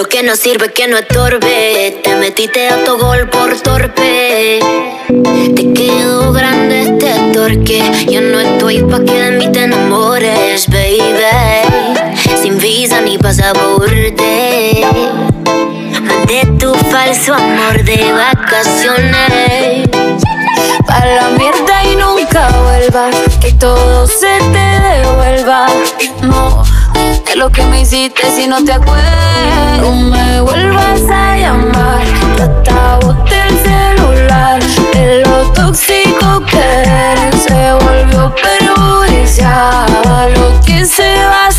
Lo que no sirve que no estorbe. Te metiste autogol por torpe. Te quedó grande este torque. Yo no estoy pa' que de mí te enamores, baby. Sin visa ni pasaporte. Mandé tu falso amor de vacaciones pa' la mierda y nunca vuelvas. Que todo se te devuelva. No, de lo que me hiciste si no te acuerdas. No me vuelvas a llamar. Ya hasta boté el celular. De lo tóxico que eres se volvió perjudicial. Lo que se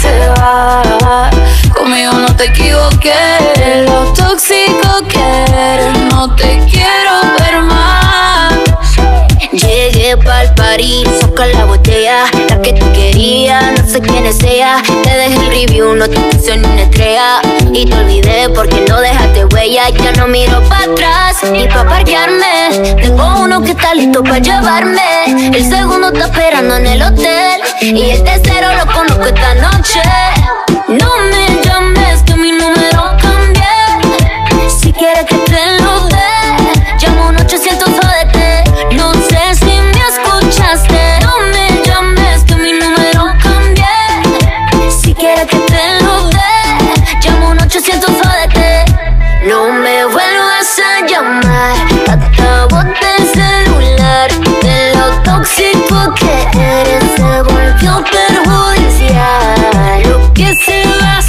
va. Conmigo no te equivoqué. De lo tóxico que eres no te quiero ver más. Llegué pa'l party, saca la botella, la que tú querías, no sé quién es ella. Te dejé el review, no te puse ni una estrella. Y te olvidé porque no dejaste huella. Ya no miro pa' atrás, ni pa' parquearme. Tengo uno que está listo pa' llevarme. El segundo está esperando en el hotel. Y el tercero lo conozco esta noche. No me llames que mi número cambié. Si quieres que te lo dé, llamo un 800 jódete. No sé si me escuchaste. No me llames que mi número cambié. Si quieres que te lo dé, llamo un 800 jódete. No me vuelvas a llamar. Hasta boté el celular. De lo tóxico que eres se volvió perjudicial. Lo que se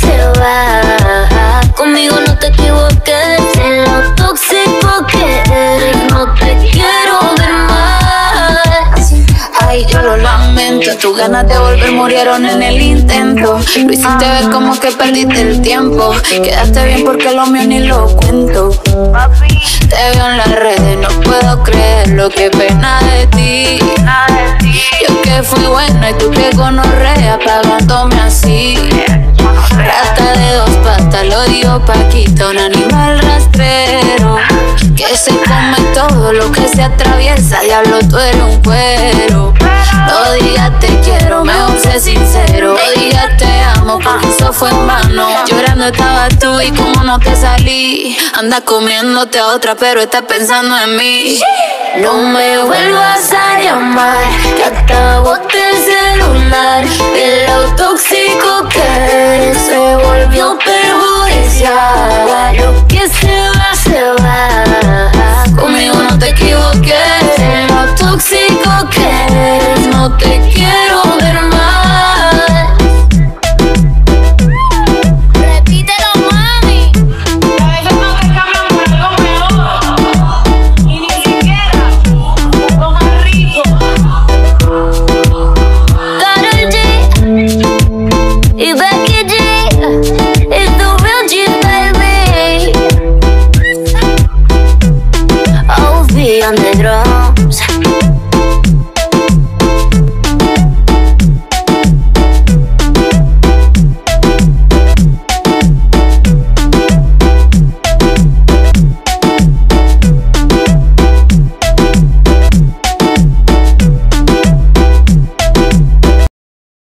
va. Conmigo no te equivoques. De lo tóxico que eres no te quiero ver más. Ay, yo lo lamento. Tus ganas de volver murieron en el intento. Lo hiciste ver como que perdiste el tiempo. Quedaste bien porque lo mío ni lo cuento. Te veo en las redes, no puedo creerlo. Qué pena de ti. Yo que fui buena y tú que gonorrea pagándome así. Rata de dos patas, lo digo Paquita, un animal rastrero que se come todo lo que se atraviesa. Diablo, tú eres un cuero. No digas te quiero, mejor sé sincero. No digas te amo, porque eso fue en vano. Llorando estabas tú y como no te salí. Anda comiéndote a otra, pero estás pensando en mí. No me vuelvas a llamar, que hasta boté el celular. De lo tóxico que eres se volvió perjudicial. Lo que se va. Conmigo no te equivoqué. De lo tóxico que eres no te quiero ver más. Repítelo, mami. A veces no te cambian por algo mejor. Y ni siquiera lo más rico. Karol G y